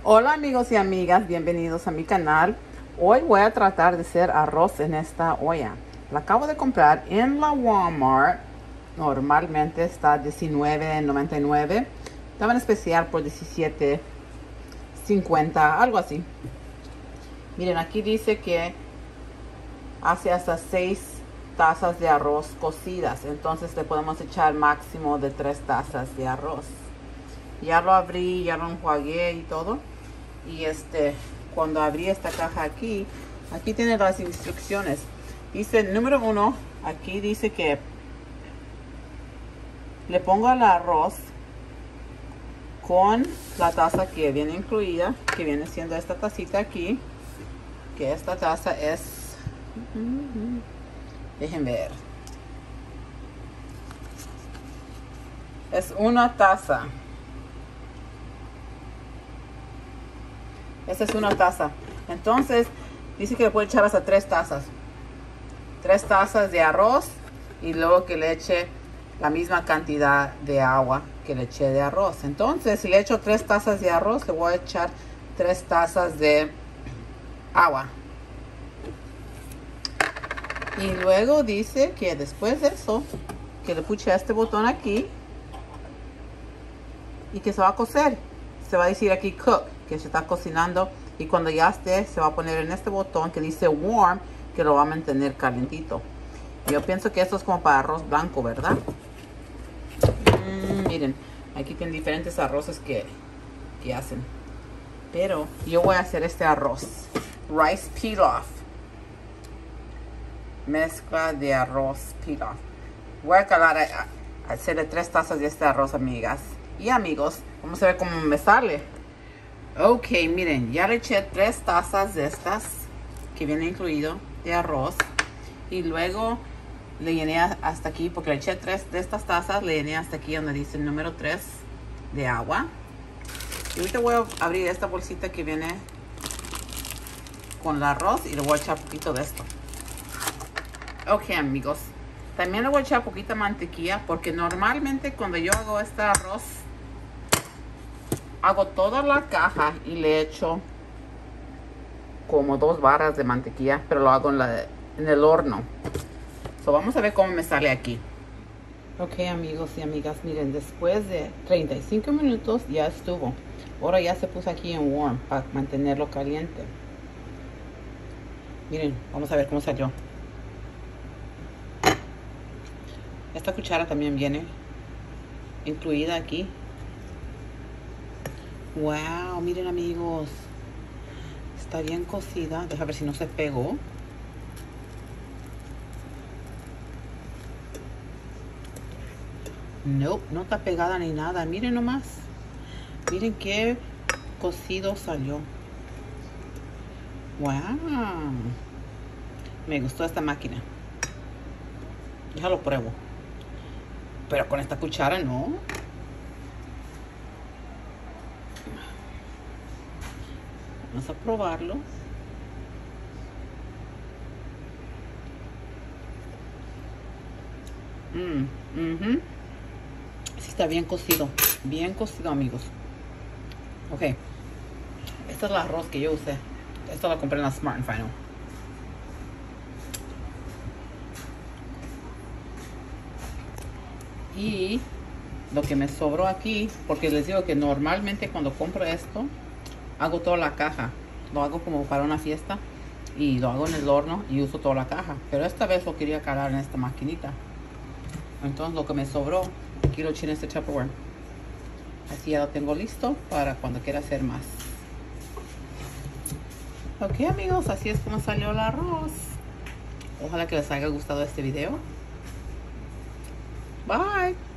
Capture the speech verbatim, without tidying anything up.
Hola amigos y amigas, bienvenidos a mi canal. Hoy voy a tratar de hacer arroz en esta olla. La acabo de comprar en la Walmart. Normalmente está diecinueve noventa y nueve. Estaba en especial por diecisiete cincuenta, algo así. Miren, aquí dice que hace hasta seis tazas de arroz cocidas. Entonces le podemos echar máximo de tres tazas de arroz. Ya lo abrí, ya lo enjuagué y todo. Y este, cuando abrí esta caja aquí, aquí tiene las instrucciones. Dice, número uno, aquí dice que le pongo el arroz con la taza que viene incluida, que viene siendo esta tacita aquí, que esta taza es, dejen ver, es una taza. Esta es una taza. Entonces, dice que le puede echar hasta tres tazas. Tres tazas de arroz y luego que le eche la misma cantidad de agua que le eché de arroz. Entonces, si le echo tres tazas de arroz, le voy a echar tres tazas de agua. Y luego dice que después de eso, que le puche a este botón aquí y que se va a cocer. Se va a decir aquí cook, que se está cocinando, y cuando ya esté se va a poner en este botón que dice warm, que lo va a mantener calentito. Yo pienso que esto es como para arroz blanco, ¿verdad? Mm, miren, aquí tienen diferentes arroces que, que hacen, pero yo voy a hacer este arroz rice pilaf, mezcla de arroz pilaf. Voy a calar a, a hacerle tres tazas de este arroz, amigas y amigos. Vamos a ver cómo me sale. Ok, miren, ya le eché tres tazas de estas que viene incluido de arroz. Y luego le llené hasta aquí, porque le eché tres de estas tazas, le llené hasta aquí donde dice el número tres de agua. Y ahorita voy a abrir esta bolsita que viene con el arroz y le voy a echar un poquito de esto. Ok, amigos, también le voy a echar poquita mantequilla, porque normalmente cuando yo hago este arroz, hago toda la caja y le echo como dos barras de mantequilla, pero lo hago en, la, en el horno. So, vamos a ver cómo me sale aquí. Ok, amigos y amigas, miren, después de treinta y cinco minutos ya estuvo. Ahora ya se puso aquí en warm para mantenerlo caliente. Miren, vamos a ver cómo salió. Esta cuchara también viene incluida aquí. Wow, miren amigos, está bien cocida. Deja ver si no se pegó. No, no está pegada ni nada. Miren nomás. Miren qué cocido salió. Wow, me gustó esta máquina. Ya lo pruebo, pero con esta cuchara no. Vamos a probarlo. Mm, uh-huh. Sí, está bien cocido. Bien cocido, amigos. Ok. Este es el arroz que yo usé. Esto lo compré en la Smart and Final. Y lo que me sobró aquí, porque les digo que normalmente cuando compro esto, hago toda la caja. Lo hago como para una fiesta y lo hago en el horno y uso toda la caja. Pero esta vez lo quería calar en esta maquinita. Entonces lo que me sobró, aquí lo eché en este Tupperware. Así ya lo tengo listo para cuando quiera hacer más. Ok, amigos, así es como salió el arroz. Ojalá que les haya gustado este video. Bye.